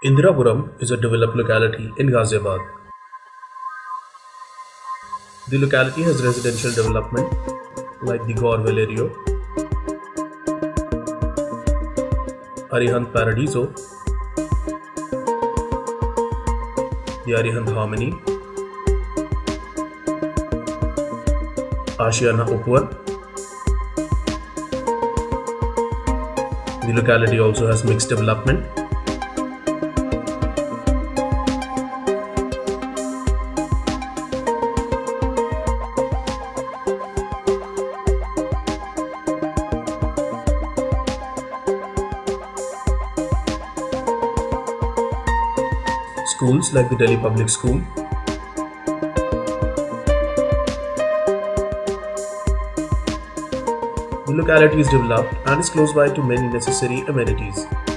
Indirapuram is a developed locality in Ghaziabad. The locality has residential development like the Gaur Valerio, Arihant Paradiso, the Arihant Harmony, Ashiana Upward. The locality also has mixed development. Schools like the Delhi Public School, the locality is developed and is close by to many necessary amenities.